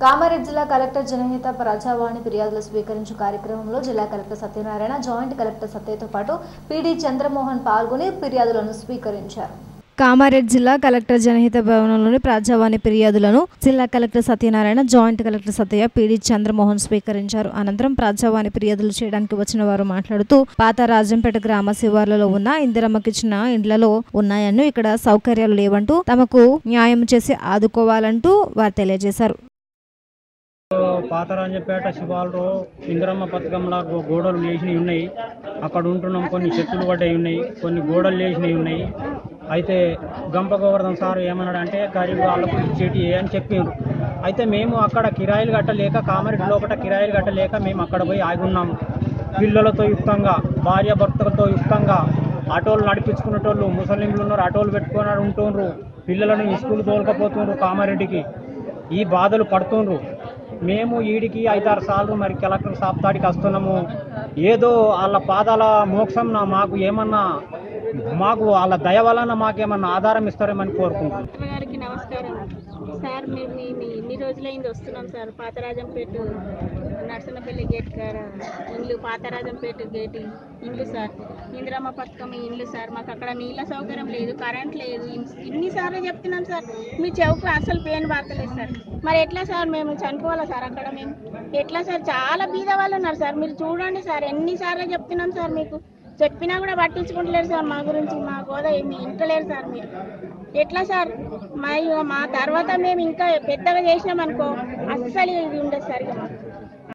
కామారెడ్డి జిల్లా కలెక్టర్ జనహిత ప్రజావాణి ఫిర్యాదులు స్వీకరించే కార్యక్రమంలో జిల్లా కలెక్టర్ సత్యనారాయణ, జాయింట్ కలెక్టర్ సత్యతో పాటు పీడీ చంద్రమోహన్ పాల్గొని ఫిర్యాదులను స్వీకరించారు. కామారెడ్డి జిల్లా కలెక్టర్ జనహిత భవనంలోని ప్రజావాణి ఫిర్యాదులను జిల్లా collector Satyanarayana, joint collector Satya, PD Chandramohan స్వీకరించారు. అనంతరం ప్రజావాణి ఫిర్యాదులు చేయడానికి వచ్చిన వారు మాట్లాడుతూ పాత రాజంపేట గ్రామ శివార్లలో ఉన్న ఇందిరమ్మకిచ్చిన ఇండ్లలో ఉన్నాయని, ఇక్కడ సౌకర్యాలు లేవంటూ తమకు న్యాయం చేసి ఆదుకోవాలంటూ వారు తెలియజేశారు. పాత రాజంపేట శివార్లో ఇందిరమ్మ పథకంలా గోడలు లేచినవి ఉన్నాయి. అక్కడ ఉంటున్నాం. కొన్ని చెట్లు పడ్డాయి ఉన్నాయి, కొన్ని గోడలు లేచినవి ఉన్నాయి. అయితే గంప గోవర్ధన్ సార్ ఏమన్నాడంటే గరీబ్ వాళ్ళకు ఇచ్చేటి అని చెప్పారు. అయితే మేము అక్కడ కిరాయిలు కట్టలేక, కామారెడ్డి లోపల కిరాయిలు కట్టలేక మేము అక్కడ పోయి ఆగి ఉన్నాము. పిల్లలతో యుక్తంగా, భార్య భర్తలతో యుక్తంగా ఆటోలు నడిపించుకునేటోళ్ళు, ముసలింలు ఉన్నారు, ఆటోలు పెట్టుకుని ఉంటుండ్రు. పిల్లలను స్కూల్ తోలకపోతుండ్రు. కామారెడ్డికి ఈ బాధలు పడుతుండ్రు. మేము ఈడికి 5-6 సార్లు మరి కలెక్టర్ సాప్తాడికి వస్తున్నాము. ఏదో వాళ్ళ పాదాల మోక్షం మాకు ఏమన్నా, మాకు వాళ్ళ దయ వలన మాకేమన్నా ఆధారం ఇస్తారేమని కోరుకుంటున్నాం. గారికి నమస్కారం సార్. మేము ఇన్ని రోజులైంది వస్తున్నాం సార్. పాతరాజంపేట నర్సనపల్లి గేట్ కాడ ఇండ్లు, పాతరాజంపేట గేట్ ఇండ్లు సార్, ఇందిరమ్మ పథకం ఇండ్లు సార్. మాకు అక్కడ నీళ్ళ సౌకర్యం లేదు, కరెంట్ లేదు. ఇన్నిసార్లు చెప్తున్నాం సార్, మీ చెవుకు అసలు పెయిన్ పడతలేదు సార్. మరి ఎట్లా సార్, మేము చనిపోవాలా సార్ అక్కడ? మేము ఎట్లా సార్? చాలా బీద వాళ్ళు ఉన్నారు సార్. మీరు చూడండి సార్, ఎన్నిసార్లు చెప్తున్నాం సార్. మీకు చెప్పినా కూడా పట్టించుకుంటలేరు సార్. మా గురించి మా గోదా ఏమి ఇంటలేరు సార్. మీరు ఎట్లా సార్? మా తర్వాత మేము ఇంకా పెద్దగా చేసినాం అనుకో, అస్సలు ఇది ఉండదు సార్. ఇక